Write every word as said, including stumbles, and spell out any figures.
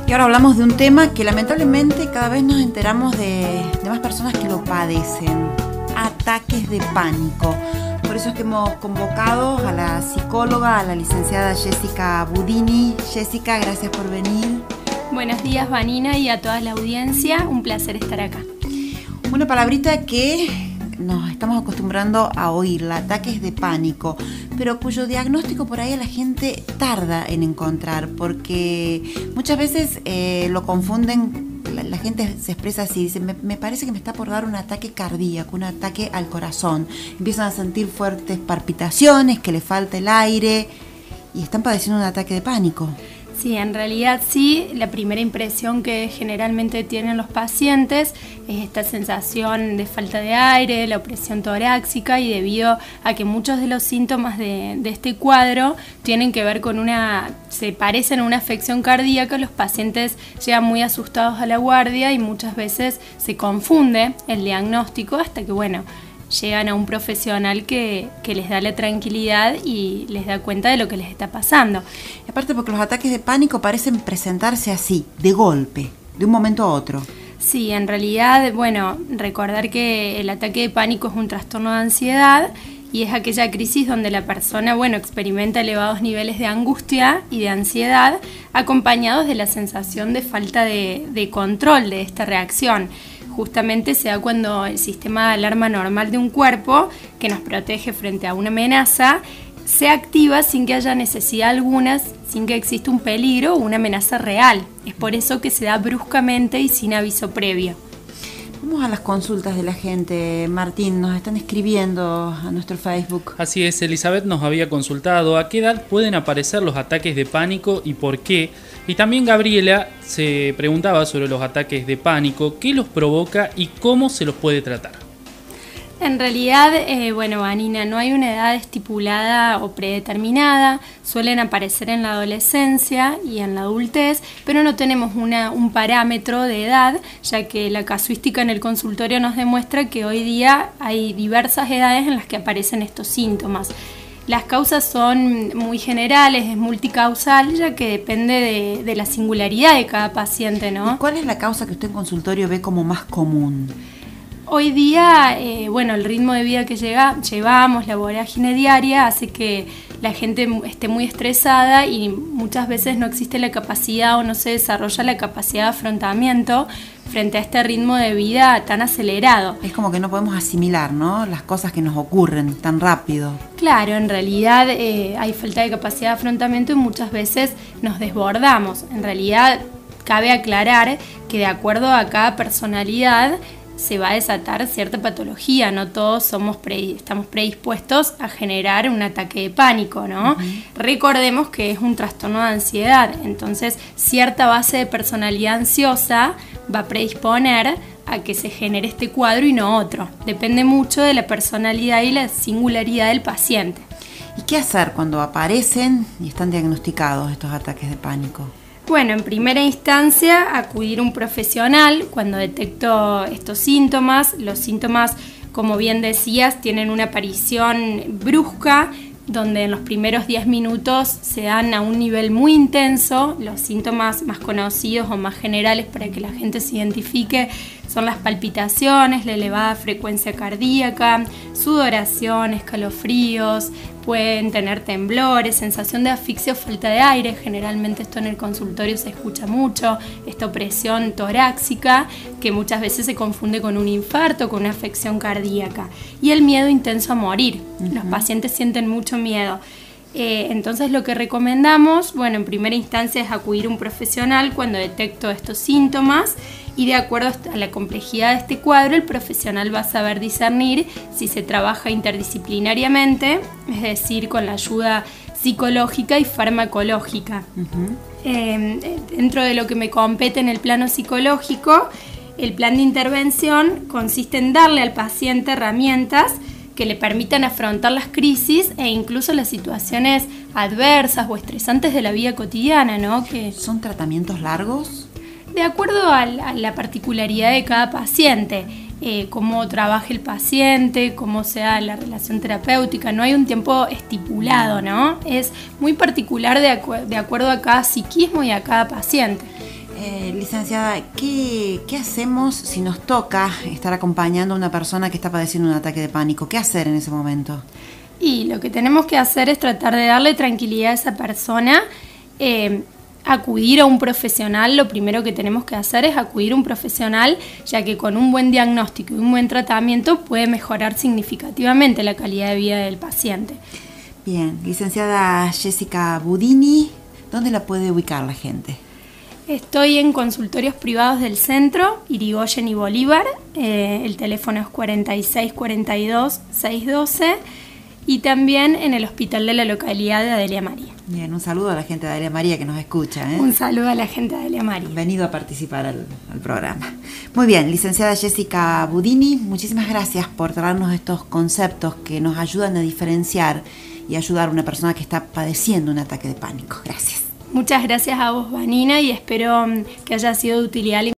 Y ahora hablamos de un tema que lamentablemente cada vez nos enteramos de, de más personas que lo padecen: ataques de pánico. Por eso es que hemos convocado a la psicóloga, a la licenciada Jessica Budini. Jessica, gracias por venir. Buenos días, Vanina, y a toda la audiencia. Un placer estar acá. Una palabrita que nos estamos acostumbrando a oír, ataques de pánico, pero cuyo diagnóstico por ahí a la gente tarda en encontrar, porque muchas veces eh, lo confunden, la, la gente se expresa así, dice, me, me parece que me está por dar un ataque cardíaco, un ataque al corazón. Empiezan a sentir fuertes palpitaciones, que le falta el aire y están padeciendo un ataque de pánico. Sí, en realidad sí, la primera impresión que generalmente tienen los pacientes es esta sensación de falta de aire, la opresión torácica, y debido a que muchos de los síntomas de, de este cuadro tienen que ver con una, se parecen a una afección cardíaca, los pacientes llegan muy asustados a la guardia y muchas veces se confunde el diagnóstico hasta que, bueno, llegan a un profesional que, que les da la tranquilidad y les da cuenta de lo que les está pasando. Y aparte porque los ataques de pánico parecen presentarse así, de golpe, de un momento a otro. Sí, en realidad, bueno, recordar que el ataque de pánico es un trastorno de ansiedad y es aquella crisis donde la persona, bueno, experimenta elevados niveles de angustia y de ansiedad acompañados de la sensación de falta de, de control de esta reacción. Justamente se da cuando el sistema de alarma normal de un cuerpo, que nos protege frente a una amenaza, se activa sin que haya necesidad alguna, sin que exista un peligro o una amenaza real. Es por eso que se da bruscamente y sin aviso previo. Vamos a las consultas de la gente. Martín, nos están escribiendo a nuestro Facebook. Así es, Elizabeth nos había consultado a qué edad pueden aparecer los ataques de pánico y por qué. Y también Gabriela se preguntaba sobre los ataques de pánico, qué los provoca y cómo se los puede tratar. En realidad, eh, bueno, Vanina, no hay una edad estipulada o predeterminada, suelen aparecer en la adolescencia y en la adultez, pero no tenemos una, un parámetro de edad, ya que la casuística en el consultorio nos demuestra que hoy día hay diversas edades en las que aparecen estos síntomas. Las causas son muy generales, es multicausal, ya que depende de, de la singularidad de cada paciente, ¿no? ¿Y cuál es la causa que usted en consultorio ve como más común? Hoy día, eh, bueno, el ritmo de vida que llega, llevamos, la vorágine diaria, hace que la gente esté muy estresada y muchas veces no existe la capacidad o no se desarrolla la capacidad de afrontamiento frente a este ritmo de vida tan acelerado. Es como que no podemos asimilar, ¿no?, las cosas que nos ocurren tan rápido. Claro, en realidad eh, hay falta de capacidad de afrontamiento y muchas veces nos desbordamos. En realidad, cabe aclarar que de acuerdo a cada personalidad se va a desatar cierta patología, no todos somos pre, estamos predispuestos a generar un ataque de pánico, ¿no? Uh-huh. Recordemos que es un trastorno de ansiedad, entonces cierta base de personalidad ansiosa va a predisponer a que se genere este cuadro y no otro. Depende mucho de la personalidad y la singularidad del paciente. ¿Y qué hacer cuando aparecen y están diagnosticados estos ataques de pánico? Bueno, en primera instancia, acudir a un profesional cuando detecto estos síntomas. Los síntomas, como bien decías, tienen una aparición brusca, donde en los primeros diez minutos se dan a un nivel muy intenso. Los síntomas más conocidos o más generales para que la gente se identifique son las palpitaciones, la elevada frecuencia cardíaca, sudoración, escalofríos, pueden tener temblores, sensación de asfixia o falta de aire. Generalmente esto en el consultorio se escucha mucho, esta opresión torácica que muchas veces se confunde con un infarto, con una afección cardíaca. Y el miedo intenso a morir. Uh-huh. Los pacientes sienten mucho miedo. Eh, entonces lo que recomendamos, bueno, en primera instancia es acudir a un profesional cuando detecto estos síntomas y de acuerdo a la complejidad de este cuadro, el profesional va a saber discernir si se trabaja interdisciplinariamente, es decir, con la ayuda psicológica y farmacológica. Uh-huh. Eh, dentro de lo que me compete en el plano psicológico, el plan de intervención consiste en darle al paciente herramientas que le permitan afrontar las crisis e incluso las situaciones adversas o estresantes de la vida cotidiana, ¿no? Que ¿son tratamientos largos? De acuerdo a la, a la particularidad de cada paciente, eh, cómo trabaje el paciente, cómo sea la relación terapéutica, no hay un tiempo estipulado, ¿no? Es muy particular de, acu- de acuerdo a cada psiquismo y a cada paciente. Eh, licenciada, ¿qué, ¿qué hacemos si nos toca estar acompañando a una persona que está padeciendo un ataque de pánico? ¿Qué hacer en ese momento? Y lo que tenemos que hacer es tratar de darle tranquilidad a esa persona, eh, acudir a un profesional. Lo primero que tenemos que hacer es acudir a un profesional, ya que con un buen diagnóstico y un buen tratamiento puede mejorar significativamente la calidad de vida del paciente. Bien, licenciada Jessica Budini, ¿dónde la puede ubicar la gente? Estoy en consultorios privados del centro, Irigoyen y Bolívar, eh, el teléfono es cuarenta y seis cuarenta y dos seiscientos doce, y también en el hospital de la localidad de Adelia María. Bien, un saludo a la gente de Adelia María que nos escucha. ¿eh? Un saludo a la gente de Adelia María. Venido a participar al, al programa. Muy bien, licenciada Jessica Budini, muchísimas gracias por traernos estos conceptos que nos ayudan a diferenciar y ayudar a una persona que está padeciendo un ataque de pánico. Gracias. Muchas gracias a vos, Vanina, y espero que haya sido de utilidad.